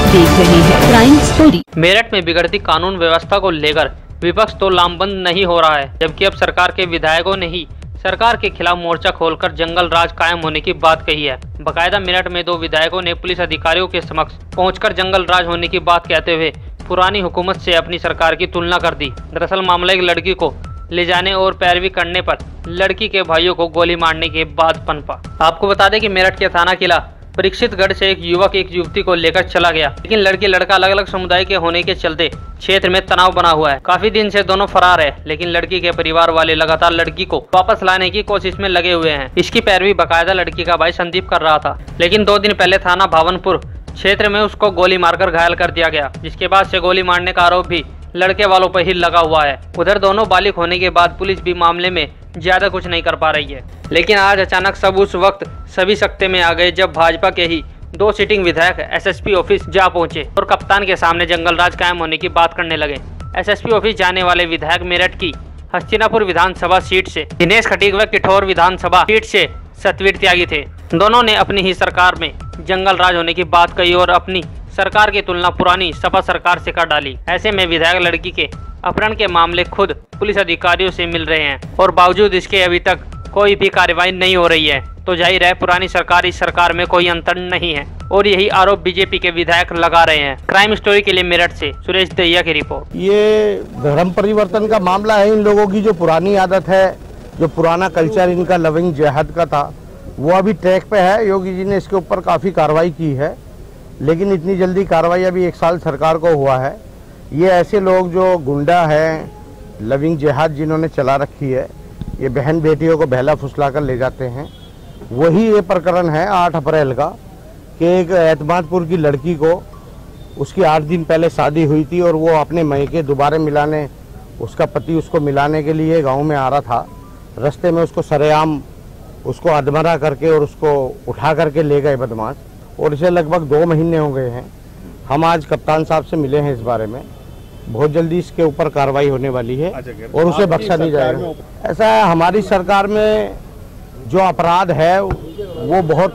देख रहे हैं क्राइम स्टोरी। मेरठ में बिगड़ती कानून व्यवस्था को लेकर विपक्ष तो लामबंद नहीं हो रहा है, जबकि अब सरकार के विधायकों ने ही सरकार के खिलाफ मोर्चा खोलकर जंगल राज कायम होने की बात कही है। बकायदा मेरठ में 2 विधायकों ने पुलिस अधिकारियों के समक्ष पहुंचकर जंगल राज होने की बात कहते हुए पुरानी हुकूमत से अपनी सरकार की तुलना कर दी। दरअसल मामला एक लड़की को ले जाने और पैरवी करने पर लड़की के भाइयों को गोली मारने के बाद पनपा। आपको बता दें कि मेरठ के थाना किला परीक्षितगढ़ से एक युवक एक युवती को लेकर चला गया, लेकिन लड़की लड़का अलग अलग समुदाय के होने के चलते क्षेत्र में तनाव बना हुआ है। काफी दिन से दोनों फरार है, लेकिन लड़की के परिवार वाले लगातार लड़की को वापस लाने की कोशिश में लगे हुए हैं। इसकी पैरवी बकायदा लड़की का भाई संदीप कर रहा था, लेकिन 2 दिन पहले थाना भावनपुर क्षेत्र में उसको गोली मारकर घायल कर दिया गया, जिसके बाद से गोली मारने का आरोप भी लड़के वालों पर ही लगा हुआ है। उधर दोनों बालिग होने के बाद पुलिस भी मामले में ज्यादा कुछ नहीं कर पा रही है, लेकिन आज अचानक सब उस वक्त सभी सकते में आ गए जब भाजपा के ही 2 सिटिंग विधायक एसएसपी ऑफिस जा पहुंचे और कप्तान के सामने जंगल राज कायम होने की बात करने लगे। एसएसपी ऑफिस जाने वाले विधायक मेरठ की हस्तिनापुर विधानसभा सीट से दिनेश खटीक व किठौर विधानसभा सीट से सतवीर त्यागी थे। दोनों ने अपनी ही सरकार में जंगल राज होने की बात कही और अपनी सरकार की तुलना पुरानी सपा सरकार से कर डाली। ऐसे में विधायक लड़की के अपहरण के मामले खुद पुलिस अधिकारियों से मिल रहे हैं और बावजूद इसके अभी तक कोई भी कार्रवाई नहीं हो रही है, तो जाहिर है पुरानी सरकार इस सरकार में कोई अंतर नहीं है और यही आरोप बीजेपी के विधायक लगा रहे हैं। क्राइम स्टोरी के लिए मेरठ से सुरेश दहिया की रिपोर्ट। ये धर्म परिवर्तन का मामला है। इन लोगों की जो पुरानी आदत है, जो पुराना कल्चर इनका लविंग जिहाद का था, वो अभी ट्रैक पे है। योगी जी ने इसके ऊपर काफ़ी कार्रवाई की है, लेकिन इतनी जल्दी कार्रवाई अभी 1 साल सरकार को हुआ है। ये ऐसे लोग जो गुंडा हैं, लविंग जिहाद जिन्होंने चला रखी है, ये बहन बेटियों को बहला फुसला कर ले जाते हैं। वही ये प्रकरण है 8 अप्रैल का कि एक एतमादपुर की लड़की को उसकी 8 दिन पहले शादी हुई थी और वो अपने मैके दोबारा मिलाने, उसका पति उसको मिलाने के लिए गाँव में आ रहा था। रास्ते में उसको सरेआम उसको अधमरा करके और उसको उठा करके ले गए बदमाश, और इसे लगभग 2 महीने हो गए हैं। हम आज कप्तान साहब से मिले हैं इस बारे में। बहुत जल्दी इसके ऊपर कार्रवाई होने वाली है और उसे बख्शा नहीं जाएगा। ऐसा है, हमारी सरकार में जो अपराध है वो बहुत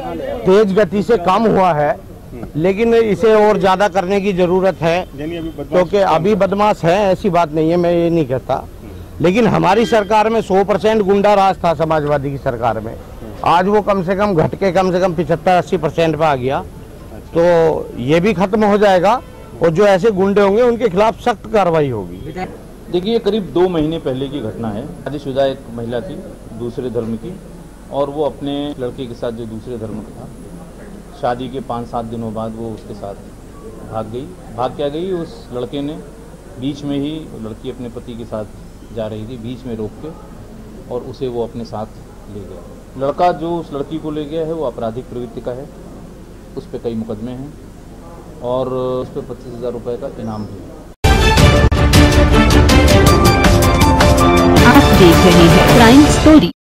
तेज गति से कम हुआ है, लेकिन इसे और ज़्यादा करने की ज़रूरत है, क्योंकि अभी बदमाश है, ऐसी बात नहीं है, मैं ये नहीं कहता। लेकिन हमारी सरकार में 100% गुंडा राज था। समाजवादी की सरकार में आज वो कम से कम घट के कम से कम 75-80% पे आ गया, तो ये भी खत्म हो जाएगा और जो ऐसे गुंडे होंगे उनके खिलाफ सख्त कार्रवाई होगी। देखिए, करीब 2 महीने पहले की घटना है। शादीशुदा एक महिला थी दूसरे धर्म की, और वो अपने लड़के के साथ जो दूसरे धर्म का था, शादी के 5-7 दिनों बाद वो उसके साथ भाग गई। भाग क्या गई, उस लड़के ने बीच में ही, लड़की अपने पति के साथ जा रही थी, बीच में रोक के और उसे वो अपने साथ ले गया। लड़का जो उस लड़की को ले गया है वो आपराधिक प्रवृत्ति का है, उस पर कई मुकदमे हैं और उस पर 25,000 रुपये का इनाम भी है। आप देख रहे हैं क्राइम स्टोरी।